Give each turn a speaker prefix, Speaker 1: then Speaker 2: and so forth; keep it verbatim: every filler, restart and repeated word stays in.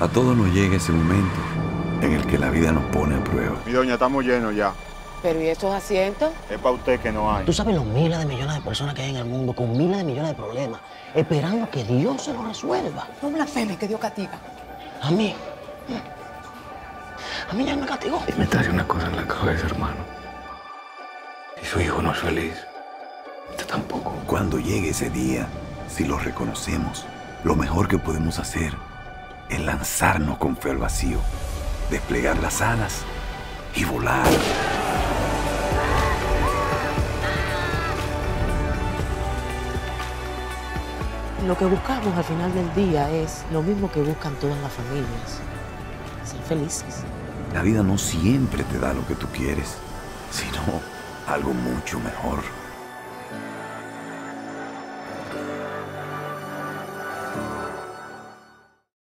Speaker 1: A todos nos llega ese momento en el que la vida nos pone a prueba.
Speaker 2: Mi doña, estamos llenos ya.
Speaker 3: ¿Pero y estos asientos?
Speaker 2: Es para usted que no hay.
Speaker 4: Tú sabes los miles de millones de personas que hay en el mundo con miles de millones de problemas, esperando que Dios se los resuelva.
Speaker 3: No blasfeme, que Dios castiga.
Speaker 4: A mí. A mí ya me castigó.
Speaker 5: Y me trae una cosa en la cabeza, hermano. Si su hijo no es feliz, usted tampoco.
Speaker 1: Cuando llegue ese día, si lo reconocemos, lo mejor que podemos hacer es lanzarnos con fe al vacío, desplegar las alas y volar.
Speaker 3: Lo que buscamos al final del día es lo mismo que buscan todas las familias. Ser felices.
Speaker 1: La vida no siempre te da lo que tú quieres, sino algo mucho mejor.